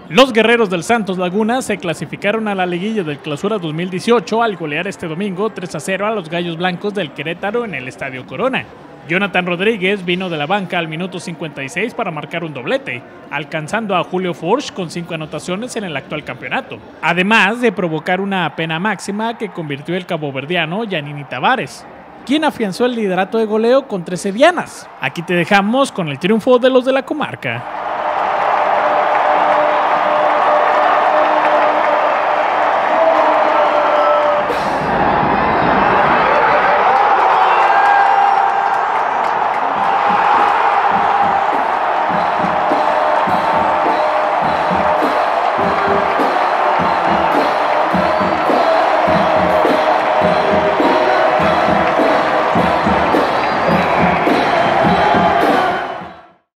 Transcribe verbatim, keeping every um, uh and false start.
Los guerreros del Santos Laguna se clasificaron a la liguilla del Clausura dos mil dieciocho al golear este domingo tres a cero a los Gallos Blancos del Querétaro en el Estadio Corona. Jonathan Rodríguez vino de la banca al minuto cincuenta y seis para marcar un doblete, alcanzando a Julio Furch con cinco anotaciones en el actual campeonato, además de provocar una pena máxima que convirtió el caboverdiano Yanini Tavares, quien afianzó el liderato de goleo con trece dianas. Aquí te dejamos con el triunfo de los de la comarca.